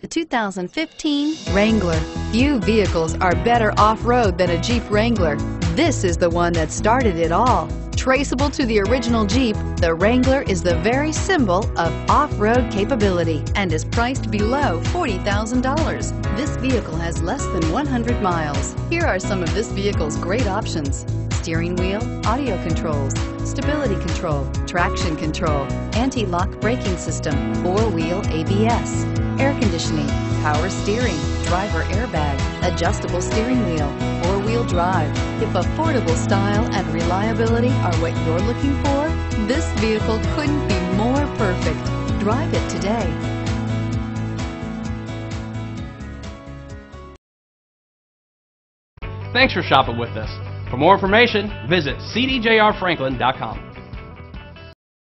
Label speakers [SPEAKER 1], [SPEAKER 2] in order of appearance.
[SPEAKER 1] 2015 Wrangler. Few vehicles are better off-road than a Jeep Wrangler. This is the one that started it all. Traceable to the original Jeep, the Wrangler is the very symbol of off-road capability and is priced below $40,000. This vehicle has less than 100 miles. Here are some of this vehicle's great options: steering wheel audio controls, stability control, traction control, anti-lock braking system, four-wheel ABS, air conditioning, power steering, driver airbag, adjustable steering wheel, four-wheel drive. If affordable style and reliability are what you're looking for, this vehicle couldn't be more perfect. Drive it today.
[SPEAKER 2] Thanks for shopping with us. For more information, visit cdjrfranklin.com.